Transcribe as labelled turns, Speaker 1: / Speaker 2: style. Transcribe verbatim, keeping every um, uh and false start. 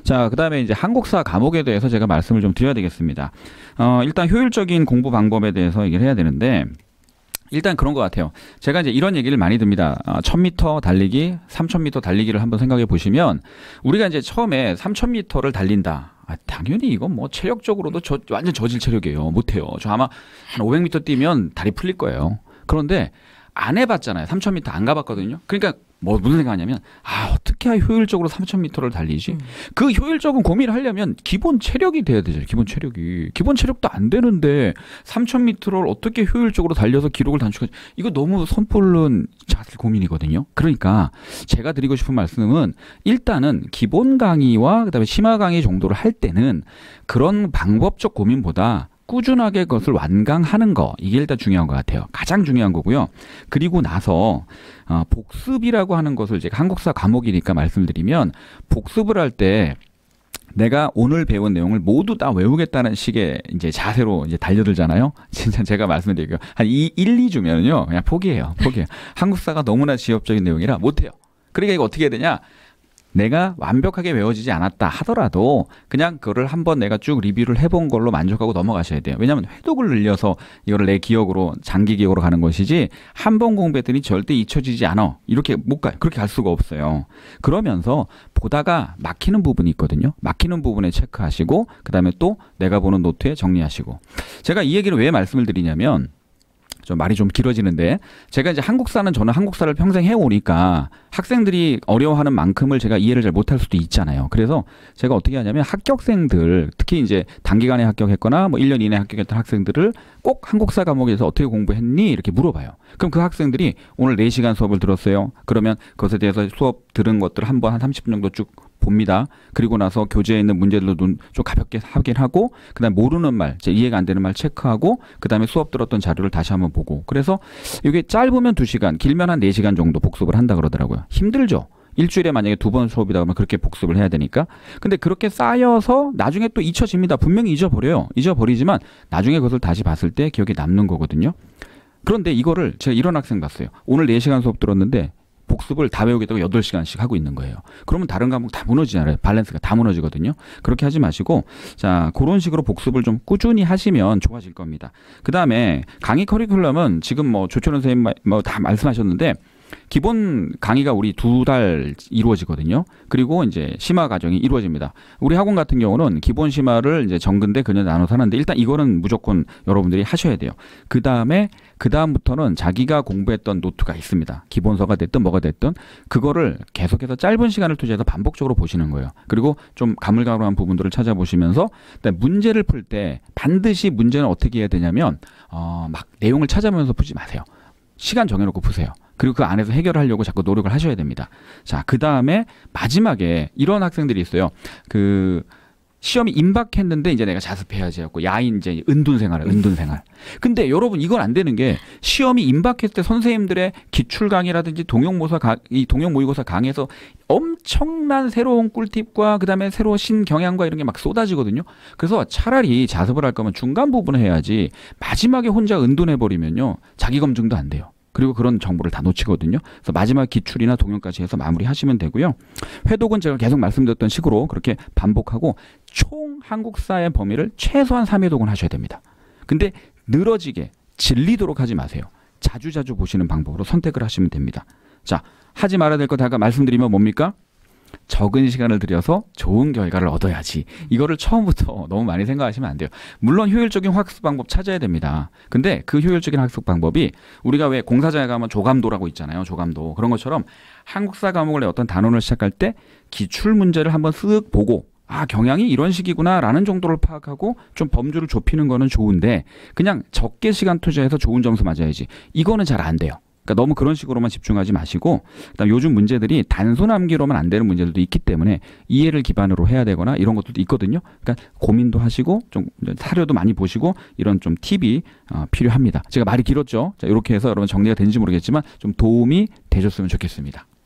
Speaker 1: 자, 그다음에 이제 한국사 과목에 대해서 제가 말씀을 좀 드려야 되겠습니다. 어, 일단 효율적인 공부 방법에 대해서 얘기를 해야 되는데 일단 그런 것 같아요. 제가 이제 이런 얘기를 많이 듭니다. 아, 천 미터 달리기, 삼천 미터 달리기를 한번 생각해 보시면 우리가 이제 처음에 삼천 미터를 달린다. 아, 당연히 이건 뭐 체력적으로도 저, 완전 저질 체력이에요. 못해요. 저 아마 한 오백 미터 뛰면 다리 풀릴 거예요. 그런데 안 해봤잖아요. 삼천 미터 안 가봤거든요. 그러니까 뭐 무슨 생각하냐면 아 어떻게 효율적으로 삼천 미터를 달리지? 음. 그 효율적인 고민을 하려면 기본 체력이 돼야 되죠. 기본 체력이. 기본 체력도 안 되는데 삼천 미터를 어떻게 효율적으로 달려서 기록을 단축하지? 이거 너무 선풀른 자세 고민이거든요. 그러니까 제가 드리고 싶은 말씀은 일단은 기본 강의와 그다음에 심화 강의 정도를 할 때는 그런 방법적 고민보다 꾸준하게 그것을 완강하는 거 이게 일단 중요한 것 같아요. 가장 중요한 거고요. 그리고 나서 어, 복습이라고 하는 것을 제가 한국사 과목이니까 말씀드리면 복습을 할 때 내가 오늘 배운 내용을 모두 다 외우겠다는 식의 이제 자세로 이제 달려들잖아요. 진짜 제가 말씀드릴게요. 한 일, 이 주면요 그냥 포기해요. 포기해요. 한국사가 너무나 지엽적인 내용이라 못해요. 그러니까 이거 어떻게 해야 되냐? 내가 완벽하게 외워지지 않았다 하더라도 그냥 그거를 한번 내가 쭉 리뷰를 해본 걸로 만족하고 넘어가셔야 돼요. 왜냐하면 회독을 늘려서 이거를 내 기억으로 장기 기억으로 가는 것이지 한 번 공부했더니 절대 잊혀지지 않아. 이렇게 못 가요. 그렇게 갈 수가 없어요. 그러면서 보다가 막히는 부분이 있거든요. 막히는 부분에 체크하시고 그 다음에 또 내가 보는 노트에 정리하시고. 제가 이 얘기를 왜 말씀을 드리냐면 좀 말이 좀 길어지는데 제가 이제 한국사는 저는 한국사를 평생 해오니까 학생들이 어려워하는 만큼을 제가 이해를 잘 못할 수도 있잖아요. 그래서 제가 어떻게 하냐면 합격생들 특히 이제 단기간에 합격했거나 뭐 일 년 이내에 합격했던 학생들을 꼭 한국사 과목에서 어떻게 공부했니? 이렇게 물어봐요. 그럼 그 학생들이 오늘 네 시간 수업을 들었어요. 그러면 그것에 대해서 수업 들은 것들을 한번 한 삼십 분 정도 쭉 봅니다. 그리고 나서 교재에 있는 문제들도 좀 가볍게 확인하고 그다음에 모르는 말, 이해가 안 되는 말 체크하고 그다음에 수업 들었던 자료를 다시 한번 보고 그래서 이게 짧으면 두 시간, 길면 한 네 시간 정도 복습을 한다 그러더라고요. 힘들죠. 일주일에 만약에 두 번 수업이다 그러면 그렇게 복습을 해야 되니까. 근데 그렇게 쌓여서 나중에 또 잊혀집니다. 분명히 잊어버려요. 잊어버리지만 나중에 그것을 다시 봤을 때 기억에 남는 거거든요. 그런데 이거를 제가 이런 학생 봤어요. 오늘 네 시간 수업 들었는데 복습을 다 외우겠다고 여덟 시간씩 하고 있는 거예요. 그러면 다른 과목 다 무너지잖아요. 밸런스가 다 무너지거든요. 그렇게 하지 마시고 자 그런 식으로 복습을 좀 꾸준히 하시면 좋아질 겁니다. 그 다음에 강의 커리큘럼은 지금 뭐 조철원 선생님 뭐 다 말씀하셨는데 기본 강의가 우리 두 달 이루어지거든요. 그리고 이제 심화 과정이 이루어집니다. 우리 학원 같은 경우는 기본 심화를 이제 정근대 근연 나눠서 하는데 일단 이거는 무조건 여러분들이 하셔야 돼요. 그 다음에 그 다음부터는 자기가 공부했던 노트가 있습니다. 기본서가 됐든 뭐가 됐든 그거를 계속해서 짧은 시간을 투자해서 반복적으로 보시는 거예요. 그리고 좀 가물가물한 부분들을 찾아보시면서 문제를 풀 때 반드시 문제는 어떻게 해야 되냐면 어, 막 내용을 찾아보면서 푸지 마세요. 시간 정해놓고 푸세요. 그리고 그 안에서 해결하려고 자꾸 노력을 하셔야 됩니다. 자, 그 다음에 마지막에 이런 학생들이 있어요. 그 시험이 임박했는데 이제 내가 자습해야지 하고 야인 이제 은둔생활, 은둔생활. 근데 여러분 이건 안 되는 게 시험이 임박했을 때 선생님들의 기출 강의라든지 동영모사 강, 이 동영 모의고사 강의에서 엄청난 새로운 꿀팁과 그다음에 새로운 신경향과 이런 게 막 쏟아지거든요. 그래서 차라리 자습을 할 거면 중간 부분을 해야지 마지막에 혼자 은둔해 버리면요 자기 검증도 안 돼요. 그리고 그런 정보를 다 놓치거든요. 그래서 마지막 기출이나 동영까지 해서 마무리하시면 되고요. 회독은 제가 계속 말씀드렸던 식으로 그렇게 반복하고 총 한국사의 범위를 최소한 삼 회독은 하셔야 됩니다. 근데 늘어지게 질리도록 하지 마세요. 자주자주 보시는 방법으로 선택을 하시면 됩니다. 자, 하지 말아야 될 거 다 말씀드리면 뭡니까? 적은 시간을 들여서 좋은 결과를 얻어야지. 이거를 처음부터 너무 많이 생각하시면 안 돼요. 물론 효율적인 학습 방법 찾아야 됩니다. 근데 그 효율적인 학습 방법이 우리가 왜 공사장에 가면 조감도라고 있잖아요. 조감도. 그런 것처럼 한국사 과목을 어떤 단원을 시작할 때 기출 문제를 한번 쓱 보고 아 경향이 이런 식이구나 라는 정도를 파악하고 좀 범주를 좁히는 거는 좋은데 그냥 적게 시간 투자해서 좋은 점수 맞아야지. 이거는 잘 안 돼요. 그러니까 너무 그런 식으로만 집중하지 마시고 그다음 요즘 문제들이 단순 암기로만 안 되는 문제들도 있기 때문에 이해를 기반으로 해야 되거나 이런 것들도 있거든요. 그러니까 고민도 하시고 좀 사료도 많이 보시고 이런 좀 팁이 어, 필요합니다. 제가 말이 길었죠. 자, 이렇게 해서 여러분 정리가 되는지 모르겠지만 좀 도움이 되셨으면 좋겠습니다.